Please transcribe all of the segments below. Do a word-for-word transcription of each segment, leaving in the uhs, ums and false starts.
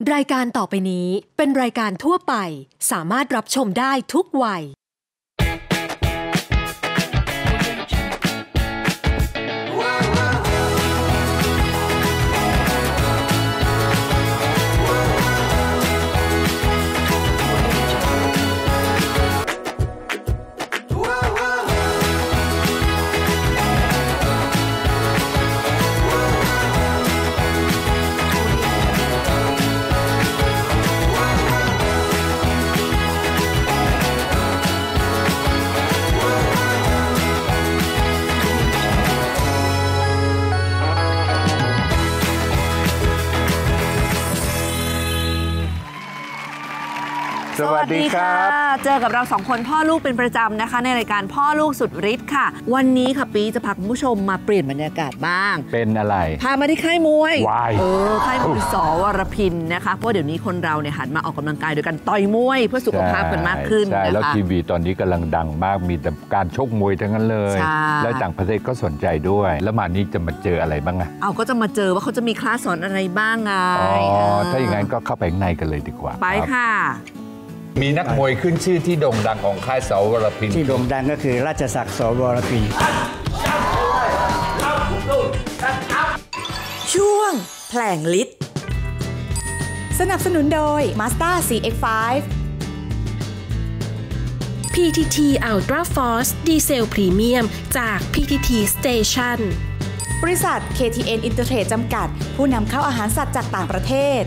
รายการต่อไปนี้เป็นรายการทั่วไปสามารถรับชมได้ทุกวัยสวัสดีค่ะเจอกับเราสองคนพ่อลูกเป็นประจำนะคะในรายการพ่อลูกสุดฤทธิ์ค่ะวันนี้ค่ะปีจะพาคุณผู้ชมมาเปลี่ยนบรรยากาศบ้างเป็นอะไรพามาที่ค่ายมวยวายเออค่ายมวยสวรพินนะคะเพราะเดี๋ยวนี้คนเราเนี่ยหันมาออกกำลังกายโดยการต่อยมวยเพื่อสุขภาพกันมากขึ้นใช่นะคะแล้วทีวีตอนนี้กำลังดังมากมีแต่การชกมวยทั้งนั้นเลยแล้วต่างประเทศก็สนใจด้วยแล้วมานี้จะมาเจออะไรบ้างอะเอาก็จะมาเจอว่าเขาจะมีคลาสสอนอะไรบ้างไงอ๋อถ้าอย่างนั้นก็เข้าไปข้างในกันเลยดีกว่าไปค่ะมีนักมวยขึ้นชื่อที่โด่งดังของค่ายสวรพินที่โด่งดังก็คือราชศักดิ์สวรพินช่วงแผลงฤทธิ์สนับสนุนโดย Mazda ซี เอ็กซ์ ไฟว์พี ที ที Ultra Force ดีเซลพรีเมียมจาก พี ที ที Station บริษัท เค ที เอ็น Intertrade จำกัดผู้นำเข้าอาหารสัตว์จากต่างประเทศ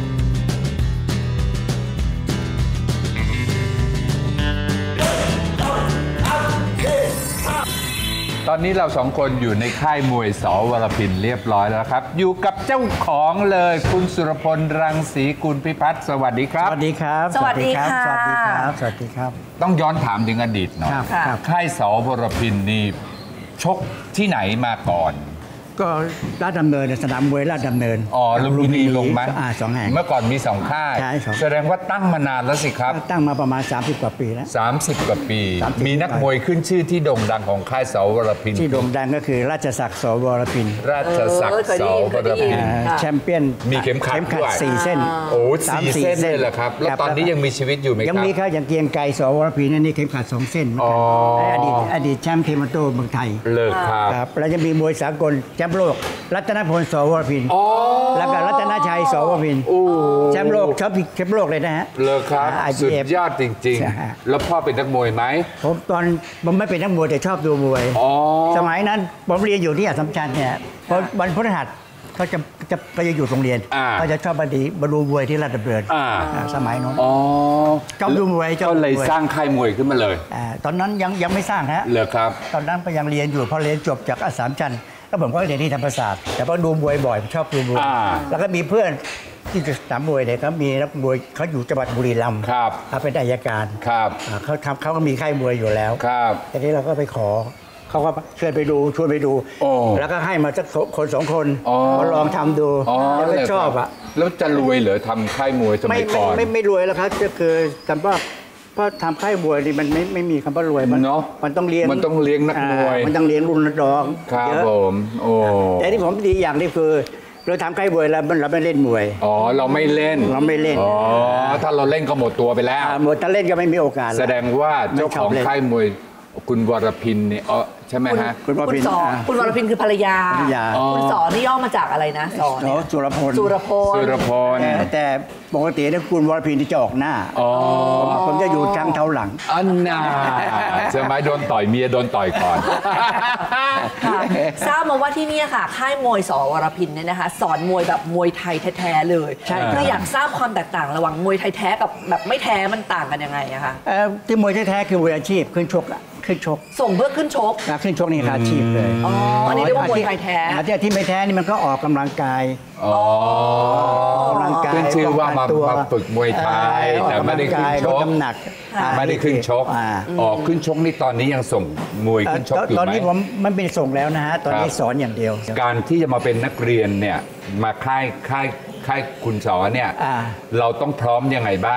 ตอนนี้เราสองคนอยู่ในค่ายมวยสวรพินเรียบร้อยแล้วครับอยู่กับเจ้าของเลยคุณสุรพลรังสีกุลพิพัฒน์สวัสดีครับสวัสดีครับสวัสดีค่ะสวัสดีครับสวัสดีครับต้องย้อนถามถึงอดีตหน่อยค่ายสวรพินนี่ชกที่ไหนมาก่อนก็ลาดดำเนินสนามมวยลาดดำเนินอ๋อลุมพินีลงไหมอ่าสองแห่งเมื่อก่อนมีสองค่ายแสดงว่าตั้งมานานแล้วสิครับตั้งมาประมาณสามสิบกว่าปีแล้วสามสิบกว่าปีมีนักมวยขึ้นชื่อที่โด่งดังของค่ายสวรพินที่โด่งดังก็คือราชศักดิ์สวรพินราชศักดิ์สวรพินแชมเปี้ยนมีเข็มขัดด้วยสี่เส้นโอ้สี่เส้นเลยเหรอครับแล้วตอนนี้ยังมีชีวิตอยู่ไหมครับยังมีครับอย่างเกียงไกรสวรพินนี่เข็มขัดสองเส้นอดีตอดีตแชมป์เทมโตเมืองไทยเลิกครับแล้วจะมีมวยสากลแชมป์โลกรัตนพลสวรพินแล้วก็รัตนชัยสวรพินแชมป์โลกชอบแชมป์โลกเลยนะฮะเลยครับสุดยอดจริงๆแล้วพ่อเป็นนักมวยไหมผมตอนผมไม่เป็นนักมวยแต่ชอบดูมวยสมัยนั้นผมเรียนอยู่ที่อัสสัมชัญเนี่ยพอวันพฤหัสเขาจะจะก็จะอยู่โรงเรียนเขาจะชอบมาดีมาดูมวยที่ลาดดำเนินสมัยนั้นชอบดูมวยก็เลยสร้างค่ายมวยขึ้นมาเลยตอนนั้นยังยังไม่สร้างฮะเลยครับตอนนั้นก็ยังเรียนอยู่พอเรียนจบจากอัสสัมชัญแล้วผมก็เรียนที่ธรรมศาสตร์แต่พอดูมวยบ่อยชอบดูมวยแล้วก็มีเพื่อนที่สนามมวยเนี่ยเขามีนักมวยเขาอยู่จังหวัดบุรีรัมย์ครับเขาเป็นอัยการครับเขาทำเขาก็มีค่ายมวยอยู่แล้วครับทีนี้เราก็ไปขอเขาก็เชิญไปดูชวนไปดูแล้วก็ให้มาสักคนสองคนมาลองทำดูแล้วก็ชอบอ่ะแล้วจะรวยเหรอทำค่ายมวยสมัยก่อนไม่ไม่รวยแล้วครับก็คือแต่ว่าเพราะทำค่ายมวยนี่มันไม่ไม่มีคำว่ารวยมันเนาะมันต้องเลี้ยงมันต้องเลี้ยงนักมวยมันต้องเลี้ยงรุ่นน้องครับผมโอ้แต่ที่ผมดีอย่างนี้คือเราทำค่ายมวยแล้วเราไม่เล่นมวยอ๋อเราไม่เล่นเราไม่เล่นอ๋อถ้าเราเล่นก็หมดตัวไปแล้วหมดถ้าเล่นก็ไม่มีโอกาสแสดงว่าเจ้าของค่ายมวยคุณวรพินเนี่ยอ๋อใช่ไหมฮะคุณวรพินคุณวรพินคือภรรยาคุณสอนนี่ย่อมาจากอะไรนะสอนสุรพลสุรพลสุรพลแต่ปกติเนี่ยคุณวรพินที่จะออกหน้าผมจะอยู่ทางเท้าหลังอันน่าสมัยโดนต่อยเมียโดนต่อยก่อนทราบมาว่าที่นี่ค่ะค่ายมวยสวรพินเนี่ยนะคะสอนมวยแบบมวยไทยแท้ๆเลยคืออยากทราบความแตกต่างระหว่างมวยไทยแท้กับแบบไม่แท้มันต่างกันยังไงอะคะที่มวยแท้ๆคือมวยอาชีพขึ้นชกอะขึ้นชกส่งเพื่อขึ้นชกขึ้นชกนี่อาชีพเลยอ๋ออันนี้เรียกว่ามวยไทยแท้ที่ที่ไม่แท้นี่มันก็ออกกำลังกายอ๋อกำลังกายขึ้นชื่อว่ามาฝึกมวยไทยแต่ไม่ได้ขึ้นชกน้ำหนักไม่ได้ขึ้นชกออกขึ้นชกนี่ตอนนี้ยังส่งมวยขึ้นชกอยู่ไหมตอนนี้ผมมันเป็นส่งแล้วนะฮะตอนนี้สอนอย่างเดียวการที่จะมาเป็นนักเรียนเนี่ยมาค่ายค่ายค่ายคุณสอนเนี่ยเราต้องพร้อมยังไงบ้าง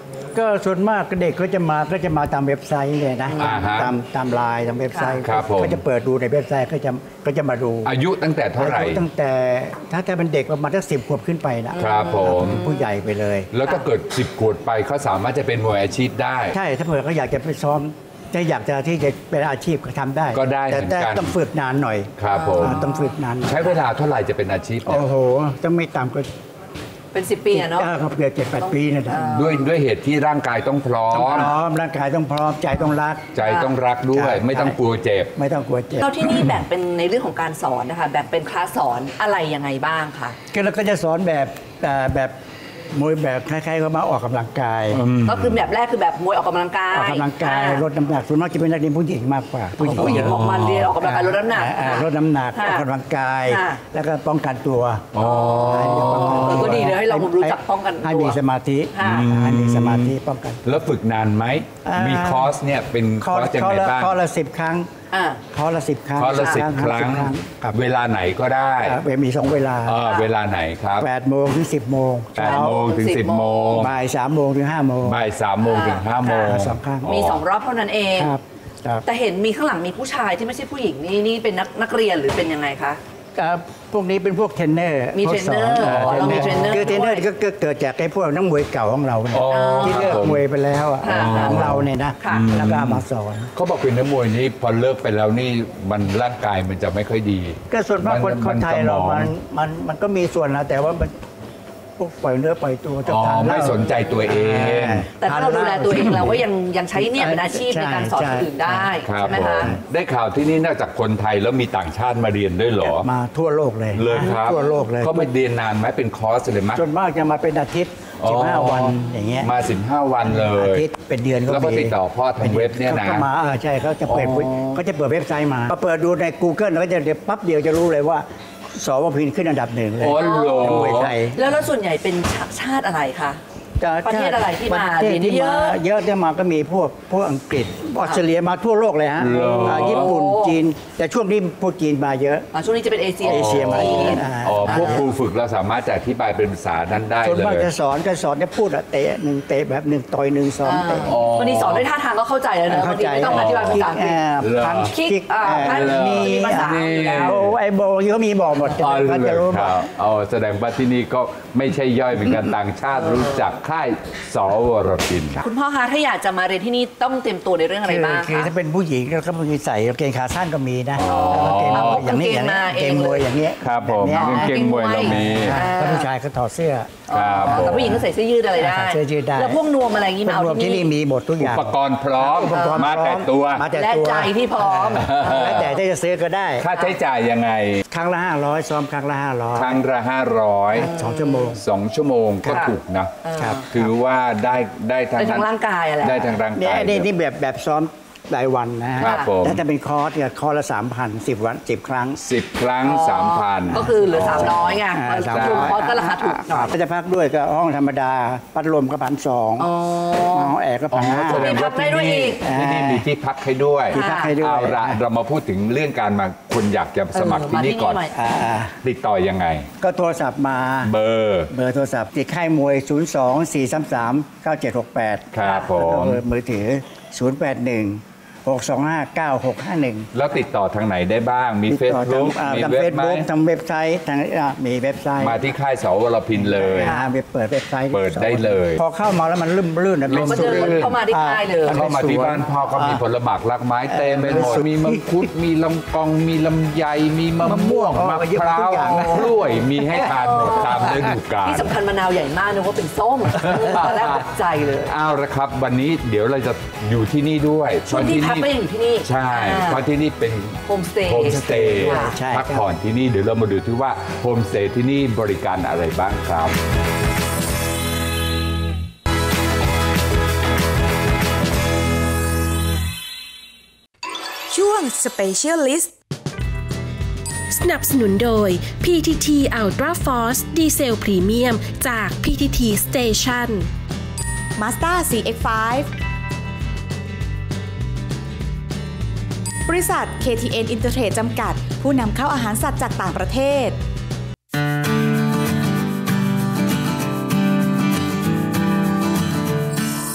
ก็ส่วนมากเด็กก็จะมาก็จะมาตามเว็บไซต์เลยนะอ่าฮะตามตามไลน์ตามเว็บไซต์ครับผมก็จะเปิดดูในเว็บไซต์ก็จะก็จะมาดูอายุตั้งแต่เท่าไหร่อายุตั้งแต่ถ้าจะเป็นเด็กประมาณสักสิบขวบขึ้นไปนะครับผมผู้ใหญ่ไปเลยแล้วถ้าเกิดสิบขวบไปเขาสามารถจะเป็นมวยอาชีพได้ใช่ถ้าเผื่อเขาอยากจะไปซ้อมถ้าอยากจะที่จะเป็นอาชีพก็ทำได้ก็ได้แต่เหมือนกันแต่ต้องฝึกนานหน่อยครับผมอ่าต้องฝึกนานหน่อยใช้เวลาเท่าไหร่จะเป็นอาชีพเนี่ยโอ้โหต้องไม่ต่ำกว่าเป็นสิบปีอะเนาะเขาเกือบเจ็ดแปดปีนะด้วยด้วยเหตุที่ร่างกายต้องพร้อต้องมพร้อมร่างกายต้องพร้อมใจต้องรักใจต้องรักด้วยใช่ไม่ต้องกลัวเจ็บไม่ต้องกลัวเจ็บเราที่นี่แบ่งเป็นในเรื่องของการสอนนะคะแบ่งเป็นคลาสสอนอะไรยังไงบ้างคะก็เราก็จะสอนแบบเอ่อแบบมวยแบบคล้ายๆว่ามาออกกำลังกายก็คือแบบแรกคือแบบมวยออกกำลังกายออกกำลังกายอ่ลดน้ำหนักส่วนมากจะเป็นนักเรียนผู้หญิงมากกว่าผู้หญิงออกมาเรียนออกกำลังกายลดน้ำหนักอ่าลดน้ำหนักค่ะออกกำลังกายค่ะแล้วก็ป้องกันตัวอ๋อเออก็ดีเลยให้เรารู้จักป้องกันตัวให้มีสมาธิค่ะให้มีสมาธิป้องกันแล้วฝึกนานไหมอ่ามีมีคอร์สเนี่ยเป็นคอร์สยังไงละบ้างคอร์สละสิบครั้งอ่าคอร์สละสิบครั้งคอร์สละสิบครั้งครับเวลาไหนก็ได้อ่ามีสองเวลาเออเวลาไหนครับแปดโมงถึงสิบโมงแปดโมงถึงสิบโมงบ่ายสามโมงถึงห้าโมงบ่ายสามโมงถึงห้าโมงสองครั้งมีสองรอบเท่านั้นเองครับครับแต่เห็นมีข้างหลังมีผู้ชายที่ไม่ใช่ผู้หญิงนี่นี่เป็นนักนักเรียนหรือเป็นยังไงคะอ่าพวกนี้เป็นพวกเทรนเนอร์มีเทรนเนอร์พวกสอ๋อเรามีเทรนเนอร์คือเทรนเนอร์ด้วยก็ก็เกิดจากไอ้พวกนักมวยเก่าของเราเนี่ยอ๋อที่เลิกมวยไปแล้วอะค่ะของเราเนี่ยนะค่ะแล้วก็เอามาสอนเขาบอกเป็นนักมวยนี่พอเลิกไปแล้วนี่มันร่างกายมันจะไม่ค่อยดีก็ส่วนมากคนมันคนไทยเราสมองมันมันมันก็มีส่วนนะแต่ว่ามันพวกปล่อยเนื้อปล่อยตัวจะอ๋อทานเหล้าไม่สนใจตัวเองแต่ถ้าเราดูแลตัวเองเราก็ยังยังใช้เนี่ยเป็นอาชีพใช่ในการสอนคนอื่นได้ครับใช่ไหมผคะมได้ข่าวที่นี่นอกจากคนไทยแล้วมีต่างชาติมาเรียนด้วยเหรอมาทั่วโลกเลยเลยครับทั่วโลกเลยเขามาเรียนนานไหมเป็นคอร์สเลยมั้ยส่วนมากจะมาเป็นอาทิตย์สิบห้าวันอย่างเงี้ยมาสิบห้าวันเลอาย ทิตย์เป็นเดือนก็แล้วก็มีติดต่อพ่อทางเว็บเนี่ยนะขาก็มาเออใช่เขาจะเปิดอ๋อเขาจะเปิดเว็บไซต์มาพอเปิดดูใน Google แล้วก็จะเดี๋ยวปั๊บเดียวจะรู้เลยว่าสวพินขึ้นอันดับหนึ่งเลยโอ้โหในมวยไทยแล้วแล้วส่วนใหญ่เป็นชาติอะไรคะ ประเทศอะไรที่มาประเทศที่เรียนมาเยอะเยอะที่มาก็มีพวกพวกอังกฤษออสเตรเลียมาทั่วโลกเลยฮะเหรออ่าญี่ปุ่นจีน แต่ช่วงนี้พวกจีนมาเยอะอ่าช่วงนี้จะเป็นเอเชียเอเชียมาจีนอ่าอ๋อพวกครูฝึกเราสามารถจะอธิบายเป็นภาษานั้นได้ส่วนเลมากยจะสอนจะสอนจะพูดอะเตะหนึ่งเตะแบบหนึ่งต่อยหนึ่งสองเตะอ๋อวันนี้สอนด้วยท่าทางก็เข้าใจแล้วเนอะวันนี้ไม่ต้องอธิบายภาษาอังกฤษเหรอพันคิกอ่าเอ่อพันมีมีภาษาอยู่แล้วโบไอโบเขามีบอกหมดอ๋อเขาเลจะยรู้หคมดรับอ๋อแสดงว่าที่นี่ก็ไม่ใช่ย่อยเหมือนกันต่างชาติรู้จักค่ายสวรพินคุณพ่อคะถ้าอยากจะมาเรียนที่นี่ต้องเตรียมตัวในเรื่องอะไรคือบ้างคือคะถ้าเป็นผู้หญิงก็มีใส่กางเกงขาสั้นก็มีนะอ๋อแล้วก็เกงมวยอย่างนี้เอาอย่างนี้เกงมวยอย่างนี้ครับผมแบบนี้กางเกงมวยเรามีอ่าถ้าผู้ชายก็ถอดเสื้อครับผมแต่ผู้หญิงก็ใส่เสื้อยืดอะไรได้ใส่เสื้อยืดได้แล้วพวกนวมอะไรอย่างนี้มาเอารวมที่ที่นี่นี่มีหมดทุกออุย่างปกรณ์พร้อมอุปกรณ์มาแต่พร้อตัวมาแต่และตัวใจที่พร้อมแล้วแต่ถ้าจะซื้อก็ได้ค่าใช้จ่ายยังไงครั้งละห้าร้อยซ้อมครั้งละห้าร้อยครั้งละห้าร้อยสองชั่วโมงสองชั่วโมงก็ค่ะถูกนะครับถือว่าได้ได้ทางได้ทั้งร่างกายอะไรได้ทางร่างเนี่ยกายนี่นี่แบบแบบซ้อมรายวันนะฮะครับผมแล้วถ้าเป็นคอร์สเนี่ยคอร์สละสามพันสิบวันสิบครั้งสิบครั้งสามพันก็คือเหลือสามร้อยไงอ่าสามรวมร้อยคอร์สก็ราคาถูกหน่อยถ้าจะพักด้วยก็ห้องธรรมดา พัดลมก็พันสองอ๋อห้องแอร์ก็พันห้าแสดงว่าที่นี่ที่นี่มีที่พักให้ด้วยที่พักให้ด้วยเอาละเรามาพูดถึงเรื่องการมาคุณอยากจะสมัครที่นี่ก่อนเออมาที่นี่หน่อยอ่าติดต่อยังไงก็โทรศัพท์มาเบอร์เบอร์โทรศัพท์ที่ค่ายมวย ศูนย์ สอง สี่ สาม สาม เก้า เจ็ด หก แปดครับผแล้วก็มเบอร์มือถือ ศูนย์ แปด หนึ่ง หก สอง ห้า เก้า หก ห้า หนึ่งแล้วติดต่อทางไหนได้บ้าง มีติดต่อทาง Facebook อ่ามีทางเว็เฟบซไหมบุ๊กทางเว็บไซต์ทางอ่ามีเว็บไซต์มาที่ค่ายสวรพินเลยอ่าไปเปิดเว็บไซต์เปิดได้เลยพอเข้ามาแล้วมันลื่นลื่นนะลงก็เดินเข้ามาที่ค่ายเลยอ่เข้ามาที่บ้านพ่อก็มีผลหมากรากไม้เต็มไปหมด มีมังคุด มีลำกอง มีลำไย มีมะม่วง มะพร้าวกล้วย มีให้ทานหมดตามฤดูกาลที่สำคัญมะนาวใหญ่มากนึกว่าเป็นส้มตอนแรกตกใจเลยเอาละครับ วันนี้เดี๋ยวเราจะอยู่ที่นี่ด้วยช่วงที่พักก็ยังอยู่ที่นี่ใช่อ่าเพราะที่นี่เป็นโฮมสเตย์โฮมสเตย์ค่ะใช่พักผ่อนที่นี่เดี๋ยวเรามาดูที่ว่าโฮมสเตย์ที่นี่บริการอะไรบ้างครับช่วง Specialist สนับสนุนโดย พี ที ที Ultra Force ดีเซลพรีเมียมจาก พี ที ที Station Mazda ซี เอ็กซ์ ไฟว์ บริษัท เค ที เอ็น Intertrade จำกัด ผู้นำเข้าอาหารสัตว์จากต่างประเทศส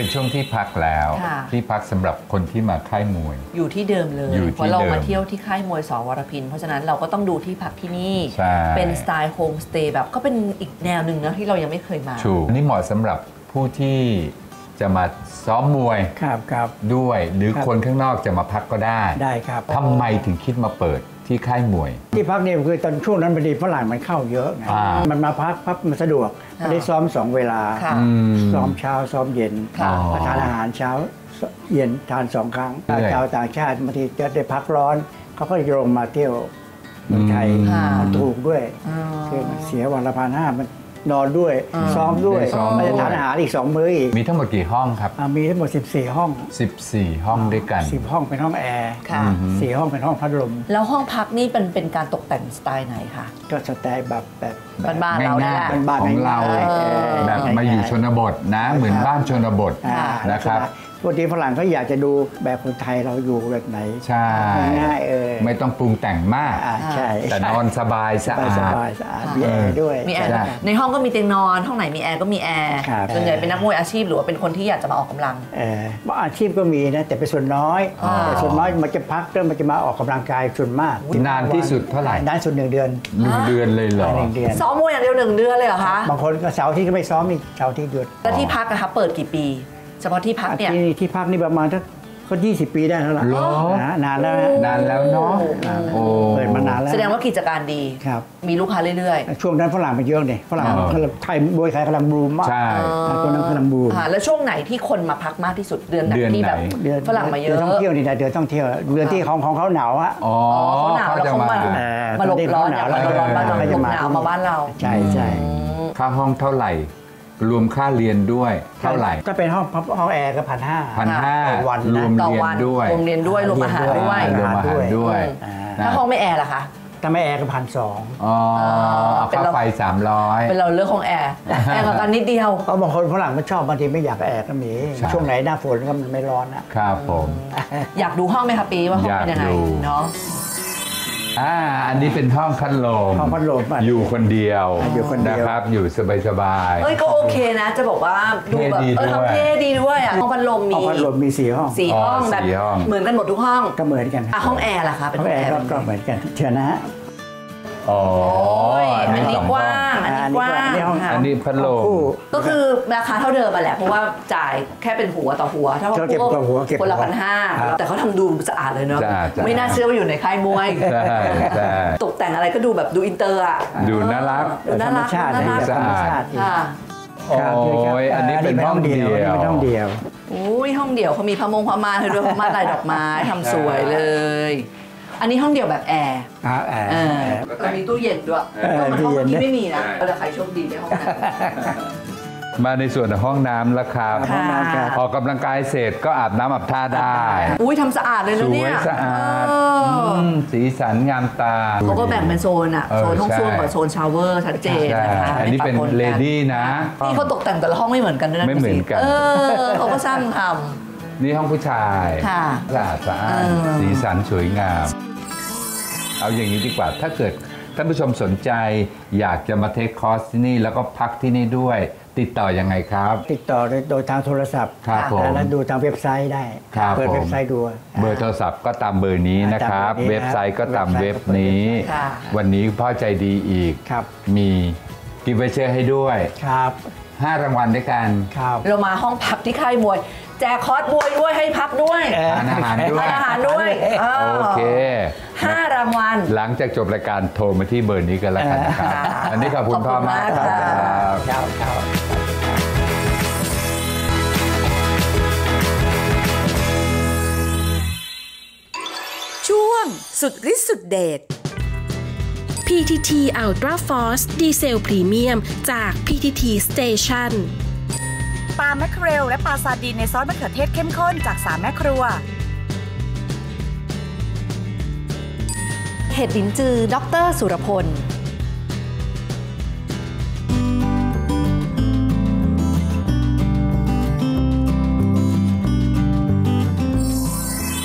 เป็นช่วงที่พักแล้วที่พักสำหรับคนที่มาค่ายมวยอยู่ที่เดิมเลยเพราะเรามาเที่ยวที่ค่ายมวยสวรพินเพราะฉะนั้นเราก็ต้องดูที่พักที่นี่เป็นสไตล์โฮมสเตย์แบบก็เป็นอีกแนวหนึ่งนะที่เรายังไม่เคยมาถูกนี่เหมาะสำหรับผู้ที่จะมาซ้อมมวยครับครับด้วยหรือคนข้างนอกจะมาพักก็ได้ได้ครับทำไมถึงคิดมาเปิดที่ค่ายมวยที่พักนี่คือตอนช่วงนั้นพอดีฝรั่งมันเข้าเยอะไงมันมาพักพักมันสะดวกมันได้ซ้อมสองเวลาซ้อมเช้าซ้อมเย็นทานอาหารเช้าเย็นทานสองครั้งชาวต่างชาติบางทีจะได้พักร้อนเขาก็ลงมาเที่ยวเมืองไทยมันถูกด้วยคือเสียวันละพันห้ามันนอนด้วยซ้อมด้วยมาจะทานอาหารอีกสองมื้ออีกมีทั้งหมดกี่ห้องครับมีทั้งหมดสิบสี่ห้องสิบสี่ห้องด้วยกันสิบห้องเป็นห้องแอร์สี่ห้องเป็นห้องพัดลมแล้วห้องพักนี่เป็นเป็นการตกแต่งสไตล์ไหนคะก็สไตล์แบบแบบบ้านๆเราเนี่ยบ้านของเราแบบมาอยู่ชนบทนะเหมือนบ้านชนบทนะครับปกติฝรั่งเขาอยากจะดูแบบคนไทยเราอยู่แบบไหนใช่ง่ายเออไม่ต้องปรุงแต่งมากใช่แต่นอนสบายสะอาดสบายสะอาดมีแอร์ด้วยมีแอร์ในห้องก็มีเตียงนอนห้องไหนมีแอร์ก็มีแอร์ส่วนใหญ่เป็นนักมวยอาชีพหรือว่าเป็นคนที่อยากจะมาออกกำลังเอออาชีพก็มีนะแต่เป็นส่วนน้อยแต่ส่วนน้อยมันจะพักเริ่มมันจะมาออกกำลังกายส่วนมากนานที่สุดเท่าไหร่นานสุดหนึ่งเดือนหนึ่งเดือนเลยเหรอหนึ่งเดือนซ้อมมวยอย่างเดียวหนึ่งเดือนเลยเหรอคะบางคนก็เสาร์ที่ก็ไม่ซ้อมอีกเสาร์ที่หยุดแล้วที่พักนะคะเปิดกี่ปีเฉพาะที่พักเนี่ยที่พักนี่ประมาณสักก็ยี่สิบปีได้แล้วล่ะนานแล้วนานแล้วเนาะเปิดมานานแล้วแสดงว่ากิจการดีครับมีลูกค้าเรื่อยๆช่วงนั้นฝรั่งไปเยอะเนี่ยฝรั่งไทยมวยไทยกำลังบูมมากใช่ตอนนั้นกำลังบูมแล้วช่วงไหนที่คนมาพักมากที่สุดเดือนไหนที่แบบฝรั่งมาเยอะท่องเที่ยวนี่เดือนท่องเที่ยวเดือนที่ของของเขาหนาวอะอ๋อเขาหนาวแล้วเขามามาหลบร้อนอยากมาหลบร้อนบ้านเราหลบหนาวมาบ้านเราใช่ใช่ค่าห้องเท่าไหร่รวมค่าเรียนด้วยเท่าไหร่ก็เป็นห้องห้องแอร์ก็พันห้าพันห้าวันรวมเรียนด้วยรวมเรียนด้วยรวมอาหารด้วยรวมอาหารด้วยถ้าห้องไม่แอร์ล่ะคะถ้าไม่แอร์ก็พันสองอ๋อค่าไฟสามร้อยเป็นเราเลือกห้องแอร์แอร์กันนิดเดียวเพราะบางคนฝรั่งไม่ชอบบางทีไม่อยากแอร์ก็มีช่วงไหนหน้าฝนก็มันไม่ร้อนนะครับผมอยากดูห้องไหมคะปีว่าห้องเป็นยังไงเนาะอ่าอันนี้เป็นห้องพัดลมห้องพัดลมอยู่คนเดียวอยู่คนเดียวนะครับอยู่สบายๆเอ้ยก็โอเคนะจะบอกว่าดูแบบเออทำเท่ดีด้วยอ่ะห้องพัดลมมีห้องพัดลมมีสี่ห้องสี่ห้องแบบเหมือนกันหมดทุกห้องก็เหมือนกันอ่ะห้องแอร์ล่ะคะเป็นห้องแอร์ก็เหมือนกันเชิญนะฮะอ๋ออันนี้กว้างอันนี้กว้างอันนี้พัดลมก็คือราคาเท่าเดิมมาแหละเพราะว่าจ่ายแค่เป็นหัวต่อหัวเท่ากับพวกคนละพันห้าแต่เขาทำดูสะอาดเลยเนาะไม่น่าเชื่อว่าอยู่ในค่ายมวยตกแต่งอะไรก็ดูแบบดูอินเตอร์อ่ะดูน่ารักน่ารักน่ารักสะอาดโอ้ยอันนี้เป็นห้องเดียวเป็นห้องเดียวอุ้ยห้องเดียวเขามีพะมงพะมาให้ด้วยพะมาลายดอกไม้ทำสวยเลยอันนี้ห้องเดียวแบบแอร์แอร์ก็มีตู้เย็นด้วยก็มันห้องที่ไม่มีนะแต่ใครโชคดีได้ห้องน้ำมาในส่วนของห้องน้ำแล้วครับออกกำลังกายเสร็จก็อาบน้ำอาบท่าได้อุ้ยทำสะอาดเลยนะเนี่ยสวยสะอาดสีสันงามตาเขาก็แบ่งเป็นโซนอะโซนห้องส้วมกับโซนชาวเวอร์ชัดเจนนะคะอันนี้เป็นเลดี้นะนี่เขาตกแต่งแต่ละห้องไม่เหมือนกันด้วยนะไม่เหมือนกันเออเขาก็ช่างทำนี่ห้องผู้ชายสะอาดสะอาดสีสันสวยงามเอาอย่างนี้ดีกว่าถ้าเกิดท่านผู้ชมสนใจอยากจะมาเทคคอร์สที่นี่แล้วก็พักที่นี่ด้วยติดต่อยังไงครับติดต่อโดยทางโทรศัพท์ครับผมแล้วดูทางเว็บไซต์ได้เปิดเว็บไซต์ดูเบอร์โทรศัพท์ก็ตามเบอร์นี้นะครับเว็บไซต์ก็ตามเว็บนี้วันนี้พ่อใจดีอีกมีกิฟต์วอเชอร์ให้ด้วยครับห้ารางวัลด้วยกันเรามาห้องพักที่ค่ายมวยแจกคอร์สมวยด้วยให้พักด้วยทานอาหารด้วยทานอาหารด้วยโอเคห้ารางวัลหลังจากจบรายการโทรมาที่เบอร์นี้กันแล้วกันนะครับอันนี้ขอบคุณพ่อมากครับช่วงสุดฤทธิ์สุดเดชพี ที ที Ultra Force ดีเซลพรีเมียมจาก พี ที ที Station ปลาแมคเคอเรลและปลาซาร์ดีนในซอสมะเขือเทศเข้มข้นจากสามแม่ครัวเห็ดลิ้นจือด็อกเตอร์สุรพลช่วง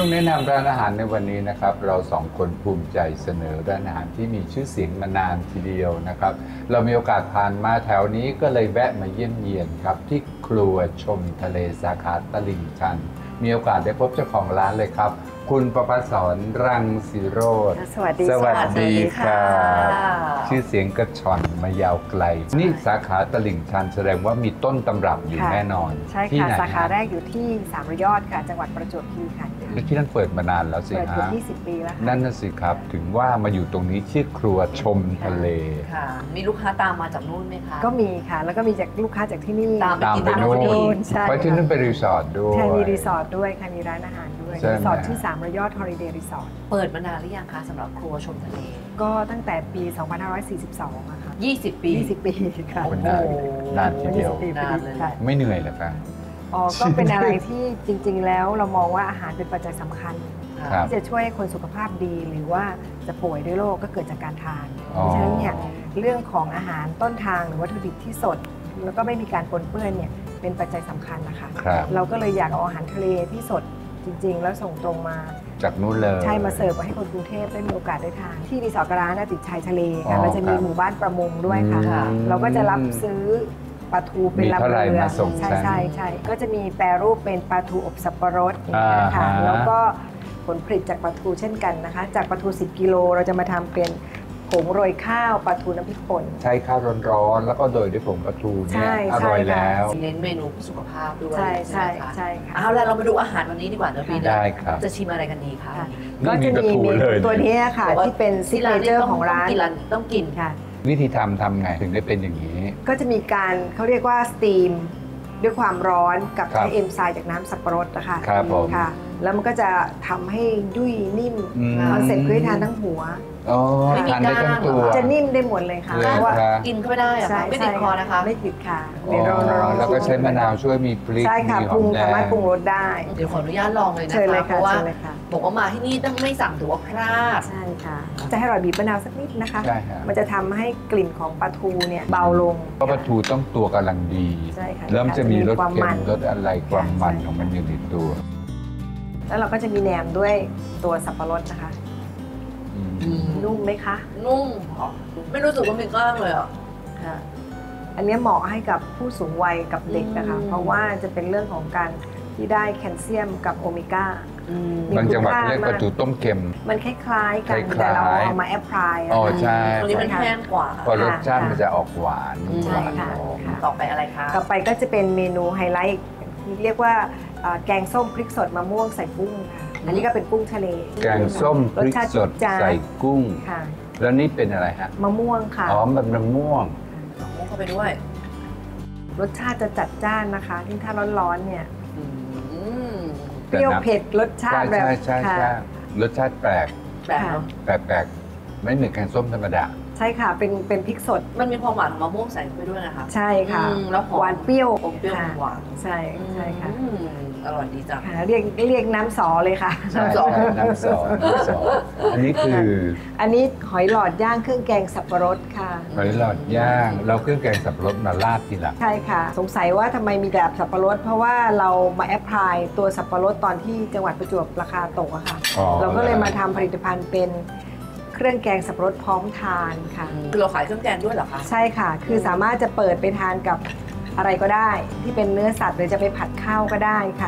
วงแนะนำร้านอาหารในวันนี้นะครับเราสองคนภูมิใจเสนอร้านอาหารที่มีชื่อเสียงมานานทีเดียวนะครับเรามีโอกาสผ่านมาแถวนี้ก็เลยแวะมาเยี่ยมเยียนครับที่ครัวชมทะเลสาขาตลิ่งชันมีโอกาสได้พบเจ้าของร้านเลยครับคุณประภาสรรังสิโรจน์สวัสดีสวัสดีค่ะค่ะชื่อเสียงกระชอนมายาวไกลนี่สาขาตลิ่งชันแสดงว่ามีต้นตำรับอยู่ค่ะแน่นอนใช่ที่ค่ะไหนสาขาแรกอยู่ที่สามระยอดค่ะ จังหวัดประจวบคีรีขันธ์แล้วที่นั่นเปิดมานานแล้วสิเปิดเกือบฮะยี่สิบปีแล้วค่ะนั่นน่ะสิครับถึงว่ามาอยู่ตรงนี้ชื่อครัวชมทะเลค่ะ มีลูกค้าตามมาจากนู่นไหมคะก็มีค่ะ แล้วก็มีจากลูกค้าจากที่นี่ตามตามไปนู่ที่นใช่เพราะที่นั่นเป็นรีสอร์ทด้วยใช่มีรีสอร์ทด้วยค่ะ มีร้านอาหารด้วยใช่ไหมรีสอร์ทชื่อสามระยอดฮอลิเดย์รีสอร์ทเปิดมานานหรือยังคะสำหรับครัวชมทะเลก็ตั้งแต่ปี สองพันห้าร้อยสี่สิบสองอะค่ะยี่สิบ ปียี่สิบปีค่ะโอ้นานนานทีเดียวยี่สิบปีพอดีค่ะไม่เหนื่อยเหรอคะอ๋อ ก็เป็นอะไรที่จริง ๆ แล้วเรามองว่าอาหารเป็นปัจจัยสำคัญครับที่จะช่วยให้คนสุขภาพดีหรือว่าจะป่วยด้วยโรคก็เกิดจากการทานอ๋อเพราะฉะนั้นเนี่ยเรื่องของอาหารต้นทางหรือวัตถุดิบที่สด แล้วก็ไม่มีการปนเปื้อนเนี่ยเป็นปัจจัยสำคัญนะคะครับเราก็เลยอยากเอาอาหารทะเลที่สดจริง ๆ แล้วส่งตรงมาจากนู้นเลยใช่มาเสิร์ฟไว้ให้คนกรุงเทพได้มีโอกาสได้ทานที่รีสอร์ทกร้านนะติดชายทะเลอ๋ค่ะอเราจะมีครับหมู่บ้านประมงด้วยค่ะอืมเราก็จะรับซื้อปลาทูเป็นมีลำเท่าไหร่เรือมาส่งใช่ฉันใช่ใช่ก็จะมีแปรรูปเป็นปลาทูอบสับปะรดอย่างเงี้ยค่ะอ่าฮะแล้วก็ผลผลิตจากปลาทูเช่นกันนะคะ จากปลาทูสิบกิโลเราจะมาทำเป็นผงโรยข้าวปลาทูน้ำพริกป่นใช้ข้าวร้อนๆแล้วก็โดยด้วยผงปลาทูเนี่ใช่ยอร่อยใช่ค่ะแล้วเน้นเมนูเพื่อสุขภาพด้วยใช่ใช่ไหมคะใช่ค่ะเอาล่ะเรามาดูอาหารวันนี้ดีกว่าเนอะพี่เนอะได้ครับจะชิมอะไรกันดีคะค่ะนี่ก็จะมีปลามีทูเมเลนูยตัวนี้ค่ะแต่ว่าที่เป็นซิกเนเจอร์ของร้านที่ร้านต้องกินค่ะวิธีทำทำไงถึงได้เป็นอย่างนี้ก็จะมีการเขาเรียกว่าสตีมด้วยความร้อนกับครับใช้เอนไซม์จากน้ำสับปะรดนะคะครับผมค่ะ แล้วมันก็จะทำให้ยุ่ยนิ่มอืมคอนเซ็ปต์คือให้ทานทั้งหัวอ๋อไม่มีทานได้ทั้งตัวจะนิ่มได้หมดเลยค่ะเลยเพราะว่าครับกินเข้าไปได้เหรอะใช่ไม่ติดคอนะคะไม่ติดค่ะอ๋เดี๋ยวเราเราอแล้วก็ใช้มะนาวช่วยมีพริกใช่ค่ะมีหปรุอมงแดสามารถปรุงรสได้เดี๋ยวขออนุญาตลองเลยนะเชิญเลคะยเพค่ะราะว่าเชิญเลยค่ะบอกว่ามาที่นี่ต้องไม่สั่งถือว่าพลาดใช่ค่ะ จะให้อร่อยบีบมะนาวสักนิดนะคะใช่ครับมันจะทำให้กลิ่นของปลาทูเนี่ยเบาลงเพราะปลาทูต้องตัวกำลังดีใช่ค่ะแล้วมันจะมีรสความเค็มัมนรสอะไรความมันใช่ของมันอยู่ในตัวแล้วเราก็จะมีแหนมด้วยตัวสับปะรดนะคะอืมอืมนุ่มไหมคะนุ่มเหรอไม่รู้สึกว่ามีกล้างเลยอ่ะค่ะอันนี้เหมาะให้กับผู้สูงวัยกับเด็กนะคะอืมเพราะว่าจะเป็นเรื่องของการที่ได้แคลเซียมกับโอเมก้าอืมมีบางจังหวัดเขาเรียกปลาทูต้มเค็มมันคล้ายๆกันคล้ายๆแต่เราเอามาแอพพลายอ๋อใช่ตัวนี้มันแห้งกว่าเพราะรสชาติมันจะออกหวานอืมหวานใช่ค่ะหอมค่ะต่อไปอะไรคะต่อไปก็จะเป็นเมนูไฮไลท์เรียกว่าเอ่อแกงส้มพริกสดมะม่วงใส่กุ้งค่ะอันนี้ก็เป็นกุ้งทะเลแกงส้มพริกสดรสชาติจัดใส่กุ้งค่ะแล้วนี่เป็นอะไรฮะมะม่วงค่ะอ๋อมันมะม่วงเอามุกเข้าไปด้วยรสชาติจะจัดจ้านนะคะที่ถ้าร้อนๆเนี่ยอืมเปรี้ยวเผ็ดรสชาใช่ติแบบใช่ใช่ค่ะใช่รสชาติแปลกแปลกเนาะแปลกๆไม่เหมือนแกงส้มธรรมดาใช่ค่ะเป็นเป็นพริกสดมันมีความหวานของมะม่วงใส่เข้าไปด้วยนะคะใช่ค่ะอืมแล้วหอมหวานเปรี้ยวอมเปรี้ยวค่ะหวานใช่ใช่ค่ะอืมอร่อยดีจังค่ะเรียกเรียกน้ำสอเลยค่ะใช่ใช่น้ำซอสน้ำซอสอันนี้คืออันนี้หอยหลอดย่างเครื่องแกงสับปะรดค่ะหอยหลอดย่าง เราเครื่องแกงสับปะรดมาราดทีหลังใช่ค่ะ สงสัยว่าทำไมมีแบบสับปะรดเพราะว่าเรามาแอพพลายตัวสับปะรดตอนที่จังหวัดประจวบราคาตกอะค่ะอ๋อเราก็เลยมาทำผลิตภัณฑ์เป็นเครื่องแกงสับปะรดพร้อมทานค่ะคือเราขายเครื่องแกงด้วยเหรอคะใช่ค่ะ คือสามารถจะเปิดไปทานกับอะไรก็ได้ ที่เป็นเนื้อสัตว์หรือจะไปผัดข้าวก็ได้ค่ะ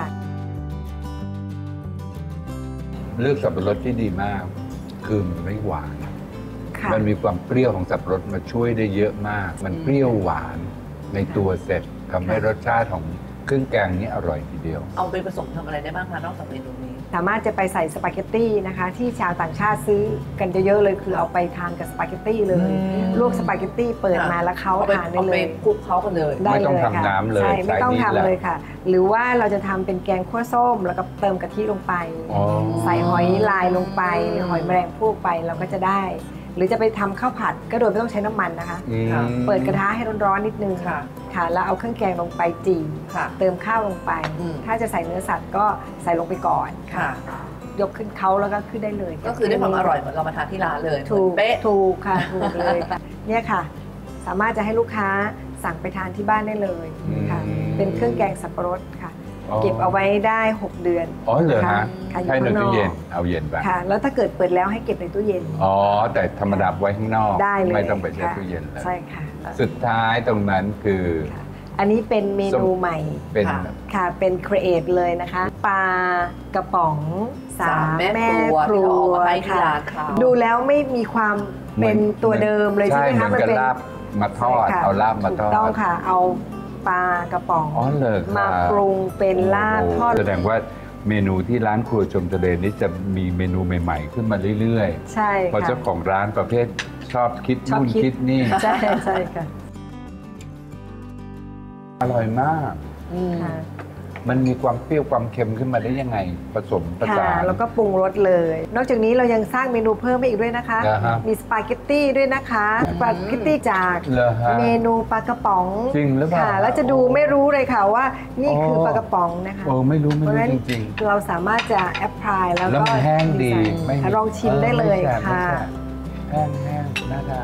เลือกสับปะรดที่ดีมาก คือมันไม่หวานค่ะมันมีความเปรี้ยวของสับปะรดมาช่วยได้เยอะมาก มันเปรี้ยวหวานในตัวเสร็จทำให้รสชาติของเครื่องแกงนี้อร่อยทีเดียวเอาไปผสมทำอะไรได้บ้างคะนอกจากเมนูนี้สามารถจะไปใส่สปาเกตตี้นะคะ ที่ชาวต่างชาติซื้อกันเยอะๆเลยคือเอาไปทานกับสปาเกตตี้เลยอืมลวกสปาเกตตี้เปิดมาแล้วเขาเอาไปทานได้เอาเลไปยคลุกเขากันเลยได้ไม่เลต้องยทำค่ะน้ำเลยใช่ไม่ต้องใส่นี่ทำแหละเลยค่ะ หรือว่าเราจะทำเป็นแกงคั่วส้ม แล้วก็เติมกะทิลงไปอ๋อใส่หอยลายลงไปหรือหอยแมลงภู่ไปเราก็จะได้ หรือจะไปทำข้าวผัดก็โดยไม่ต้องใช้น้ำมันนะคะอืมค่ะเปิดกระทะให้ร้อนๆนิดนึงค่ะค่ะแล้วเอาเครื่องแกงลงไปจีค่ะเติมข้าวลงไปอืมถ้าจะใส่เนื้อสัตว์ก็ใส่ลงไปก่อนค่ะยกขึ้นเขาแล้วก็ขึ้นได้เลยก็คือได้ความอร่อยเหมือนเรามาทานที่ร้านเลยถูกเป๊ะถูกค่ะถูกเลยค่ะเนี่ยค่ะ สามารถจะให้ลูกค้าสั่งไปทานที่บ้านได้เลยค่ะอืมเป็นเครื่องแกงสับปะรดค่ะเก็บเอาไว้ได้หกเดือนอ๋อเหรอฮะค่ะอยู่ให้ในข้างนอตู้กเย็นเอาเย็นไปค่ะ แล้วถ้าเกิดเปิดแล้วให้เก็บในตู้เย็นอ๋อแต่ธรรมดาไว้ข้างนอกได้เลยไม่ต้องไปใช้ค่ะตู้เย็นเลยใช่ค่ะสุดท้ายตรงนั้นคืออันนี้เป็นเมนูใหม่เป็นค่ะเป็นครีเอทเลยนะคะปลากระป๋องสามแม่แม่คครัรัววที่ค่ะร้านเขาดูแล้วไม่มีความเป็นตัวเดิมเลยใช่ไหมคะเหมือนกับเป็นลาบมาทอดใช่ค่ะเอาลาบมาทอดถูกต้องค่ะ เอาปลากระป๋องอ๋อเหรอครับมาปรุงเป็นลาบทอดแสดงว่าเมนูที่ร้านครัวชมทะเลนี้จะมีเมนูใหม่ๆ ขึ้นมาเรื่อยๆใช่เพราะค่ะเจ้าของร้านประเภทชอบคิดชอบนู่นคิดคิดนี่ใช่ใช่ค่ะอร่อยมากค่ะมันมีความเปรี้ยวความเค็มขึ้นมาได้ยังไง ผสมผสาค่ะนแล้วก็ปรุงรสเลย นอกจากนี้เรายังสร้างเมนูเพิ่มให้อีกด้วยนะคะนะฮะมีสปาเกตตี้ด้วยนะคะสปาเกตตี้จากเหรอฮะเมนูปลากระป๋องจริงหรือเปล่าค่ะ แล้วจะดูไม่รู้เลยค่ะว่านี่คือโอ้ปลากระป๋องนะคะโอ้ไม่รู้ไม่เพราะรู้ฉะนั้นจริงเราสามารถจะแอพพลายแล้วแล้วก็มันแห้งดีไซน์ไม่ค่ะลองชิมได้เลยออไม่แสบค่ะไม่แสบแห้งแห้งน่าทาน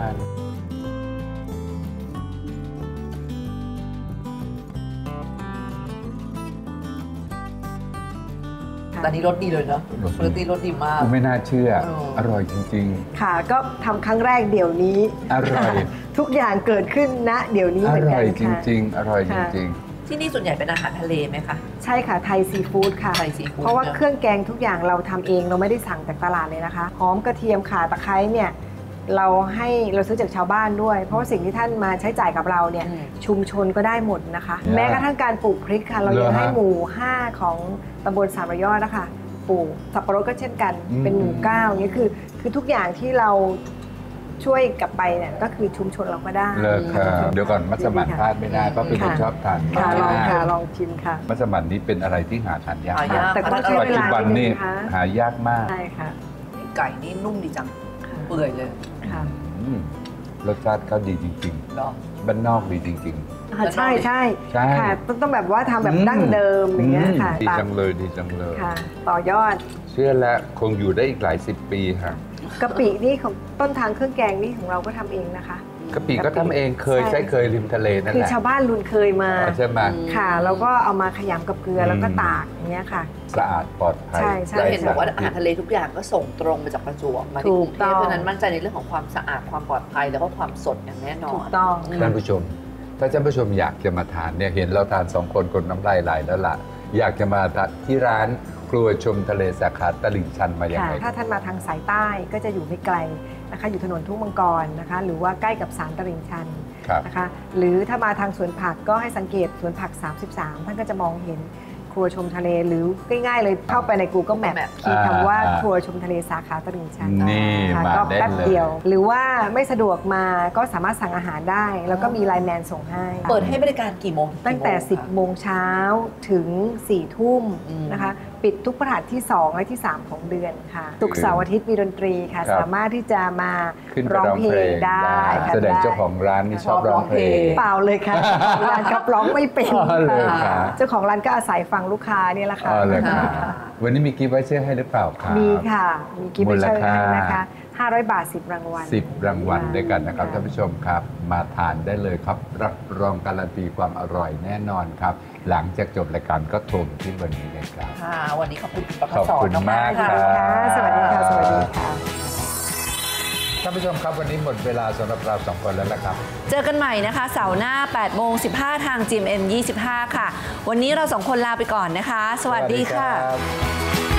แต่นี้รสดีเลยเนาะรสดีรสดีมากกูไม่น่าเชื่อเอออร่อยจริงค่ะ ก็ทำครั้งแรกเดี๋ยวนี้อร่อยทุกอย่างเกิดขึ้นณเดี๋ยวนี้ๆ อเหมือนร่กัอน ยจค่ะริง ๆ อร่อยจค่ะริงที่นี่ส่วนใหญ่เป็นอาหารทะเลไหมคะใช่ค่ะไทยซีฟู้ดค่ะไทยซีฟู้ดเพราะว่าเนอะเครื่องแกงทุกอย่างเราทำเองเราไม่ได้สั่งจากตลาดเลยนะคะหอมกระเทียมข่าตะไคร้เนี่ยเราให้เราซื้อจากชาวบ้านด้วย เพราะว่าสิ่งที่ท่านมาใช้จ่ายกับเราเนี่ยอืมชุมชนก็ได้หมดนะคะได้แม้กระทั่งการปลูกพริกค่ะ เรายังเหรอฮะให้หมู่ห้าของตำบลสามระยอดนะคะปลูกสับปะรดก็เช่นกันอืมเป็นหมู่เก้าอย่างนี้ยคือคือทุกอย่างที่เราช่วยกลับไปเนี่ยก็คือชุมชนเราก็ได้ๆ เลิกค่ะค่ะเดี๋ยวก่อนมัสมั่นพลาดไม่ได้เพราะเป็นคนค่ะชอบทานค่ะลองมากค่ะลองชิมค่ะมัสมั่นนี้เป็นอะไรที่หาทานยากหายากแต่ก็ต้องใช้ปัจเวจุลาบันนิดนึนี่งนะคะหายากมากใช่ค่ะไก่นี่นุ่มดีจังค่ะเปื่อยเลยค่ะอืมรสชาติเขาดีจริงเนาะๆบ้านนอกดีจริงอ่าใช่ใช่ใช่ค่ะต้องต้องแบบว่าทำแบบอืมดั้งเดิมอย่างเงี้ยค่ะดีตามจังเลยดีจังเลยค่ะ ต่อยอดเชื่อแล้วคงอยู่ได้อีกหลายสิบปีค่ะกะปินี่ของต้นทางเครื่องแกงนี่ของเราก็ทำเองนะคะกะปิก็ทำเองเคยใช่ใช้เคยริมทะเลนั่นคือแหละชาวบ้านลุนเคยมาอ๋อใช่ไหมค่ะ แล้วก็เอามาขยำกับเกลืออืมแล้วก็ตากอย่างเงี้ยค่ะสะอาดปลอดภัยใช่ใช่เราเห็นบอกว่าไร้สอาหารพิษทะเลทุกอย่างก็ส่งตรงมาจากประจวบมาที่กรุงเทถูกต้พองเพราะฉะนั้นมั่นใจในเรื่องของความสะอาดความปลอดภัยแล้วก็ความสดอย่างแน่นอถูนกต้องท่านผู้ชม ถ้าท่านผู้ชมอยากจะมาทานเนี่ยเห็นเราทานสองคนคนน้ำลายไหลแล้วล่ะ อยากจะมาทานที่ร้านครัวชมทะเลสาขาตลิ่งชันมาอย่างค่ะไรถ้าท่านมาทางสายใต้ก็จะอยู่ไม่ไกลนะคะ อยู่ถนนทุ่งมังกรนะคะ หรือว่าใกล้กับศาลตลิ่งชันครับนะคะ หรือถ้ามาทางสวนผักก็ให้สังเกตสวนผัก สามสิบสาม ท่านก็จะมองเห็นครัวชมทะเลหรือง่ายๆเลยเข้าไปใน Google Map คีย์คำว่าครัวชมทะเลสาขาตลิ่งชันนี่ค่ะมาก็ได้แป๊บเลยเดียว หรือว่าไม่สะดวกมาก็สามารถสั่งอาหารได้ แล้วก็มีไลน์แมนส่งให้เปิดให้บริการกี่โมงตั้งแต่ สิบ โมงเช้าถึง สี่ ทุ่มอืมนะคะ ปิดทุกพฤหัสที่ สอง และที่ สาม ของเดือนค่ะศุกร์เสาร์อาทิตย์มีดนตรีค่ะครับสามารถที่จะมาขึ้นไปร้องร้องเพลเพลงงได้ได้ค่ะแสดงได้เจ้าของร้านนี่ชอบร้องเพลงเปล่าเลยค่ะร้านครับร้องไม่เป็นอ๋อเลยค่ะค่ะเจ้าของร้านก็อาศัยฟังลูกค้านี่แหละค่ะอ๋อเลยค่ะค่ะวันนี้มีกิฟต์ไวเชอร์ให้หรือเปล่าครับมีค่ะ มีกิฟต์มูลเชอร์ค่าให้นะคะ ห้าร้อย บาท สิบ รางวัลสิบรางวัลด้วยกันนะครับค่ะท่านผู้ชมครับ มาทานได้เลยครับ รับรองการันตีความอร่อยแน่นอนครับ หลังจากจบรายการก็โทรมาที่วันนี้เลยครับค่ะวันนี้ขอบคุณคุณประขอบสอนคุณมามากกๆค่ะครับสวัสดีค่ะ สวัสดีค่ะท่านผู้ชมครับวันนี้หมดเวลาสำหรับเราสองคนแล้วนะครับเจอกันใหม่นะคะเสาร์หน้า แปดโมงสิบห้า ทาง จี เอ็ม เอ็ม ยี่สิบห้า ค่ะ วันนี้เราสองคนลาไปก่อนนะคะ สวัสดีค่ะสวัสดีครับ